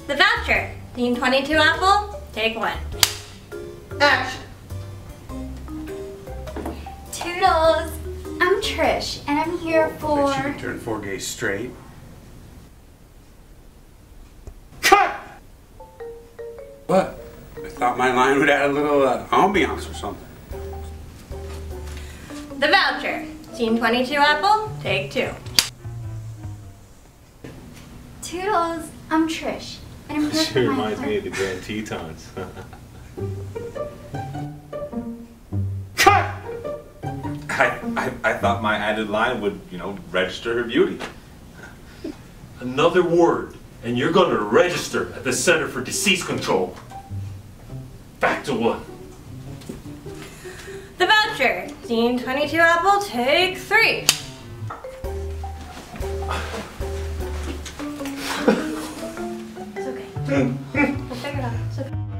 The Voucher. Team 22 Apple, take 1. Action. Toodles! I'm Trish, and I'm here for... Bet you can turn 4 gays straight. Cut! What? I thought my line would add a little ambiance or something. The Voucher. Team 22 Apple, take 2. Toodles! I'm Trish, and I'm here She for my... reminds me of the Grand Tetons. Cut! I thought my added line would, register her beauty. Another word, and you're going to register at the Center for Disease Control. Back to 1. The Voucher. Team 22 Apple, take 3. It's okay. We'll figure it out. It's okay.